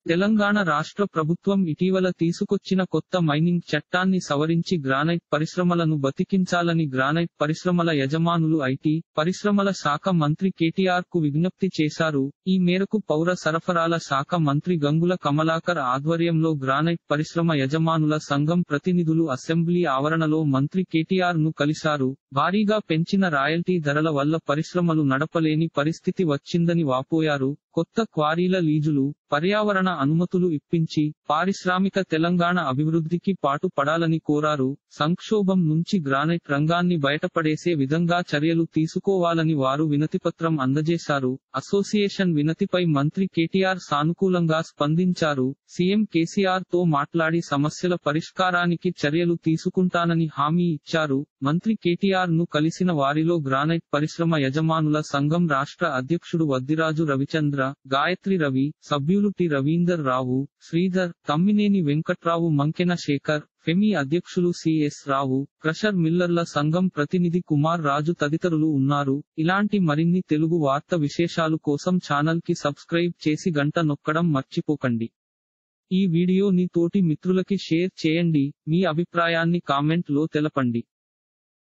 తెలంగాణ రాష్ట్ర ప్రభుత్వం ఇటీవల తీసుకొచ్చిన కొత్త మైనింగ్ చట్టాన్ని సవరించి గ్రానైట్ పరిశ్రమలను బతికించాలని గ్రానైట్ పరిశ్రమల యజమానులు ఐటీ, పరిశ్రమల శాఖ మంత్రి కేటీఆర్ కు విజ్ఞప్తి చేశారు. ఈ మేరకు పౌర సరఫరాల శాఖ మంత్రి గంగుల కమలాకర్ ఆధ్వర్యంలో గ్రానైట్ పరిశ్రమ యజమానుల సంఘం ప్రతినిధులు అసెంబ్లీ ఆవరణలో మంత్రి కేటీఆర్ ను కలిశారు. భారీగా పెంచిన రాయల్టీ ధరల వల్ల పరిశ్రమలు నడపలేని పరిస్థితి వచ్చిందని వాపోయారు. కొత్త క్వారీల లీజులు, పర్యావరణ అనుమతులు ఇప్పించి పారిశ్రామిక తెలంగాణ అభివృద్ధికి పాటు పడాలని కోరారు. సంక్షోభం నుంచి గ్రానైట్ రంగాన్ని బయటపడేసే విధంగా చర్యలు తీసుకోవాలని వారు వినతిపత్రం అందజేశారు. అసోసియేషన్ వినతిపై మంత్రి కేటీఆర్ సానుకూలంగా స్పందించారు. సీఎం కేసీఆర్ తో మాట్లాడి సమస్యల పరిష్కారానికి చర్యలు తీసుకుంటానని హామీ ఇచ్చారు. మంత్రి కేటీఆర్ ను కలిసిన వారిలో గ్రానైట్ పరిశ్రమ యజమానుల సంఘం రాష్ట్ర అధ్యక్షుడు వద్దిరాజు రవిచంద్ర, గాయత్రి రవి, సభ్యులు టి రవీందర్ రావు, శ్రీధర్, తమ్మినేని వెంకట్రావు, మంకెన శేఖర్, ఫెమి అధ్యక్షులు సిఎస్ రావు, క్రషర్ మిల్లర్ల సంఘం ప్రతినిధి కుమార్ రాజు తదితరులు ఉన్నారు. ఇలాంటి మరిన్ని తెలుగు వార్త విశేషాలు కోసం ఛానల్ కి సబ్స్క్రైబ్ చేసి గంట నొక్కడం మర్చిపోకండి. ఈ వీడియోని తోటి మిత్రులకి షేర్ చేయండి. మీ అభిప్రాయాన్ని కామెంట్ లో తెలపండి.